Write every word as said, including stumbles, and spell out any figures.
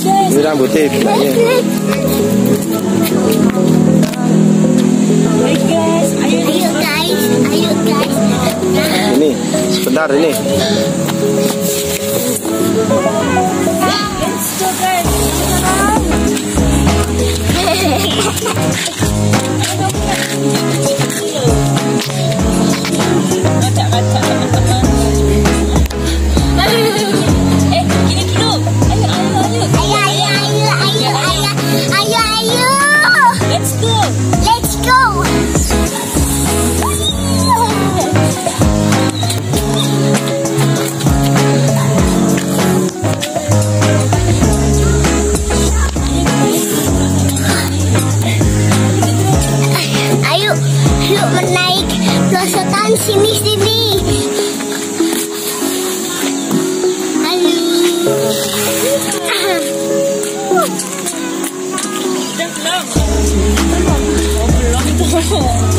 Ini rambutnya bilangnya. Ayo guys, ayo guys, ayo guys. Ini sebentar ini. Let's go guys. Kaca-kaca teman-teman. Eh, gini dulu. Ayo, ayo, ayo. Ayo, ayo, ayo, ayo, ayo, ayo, ayo. Let's go. Let's go. Ayo, yuk menaik pelosotan sini sini. Udah belum? Oh, belum itu.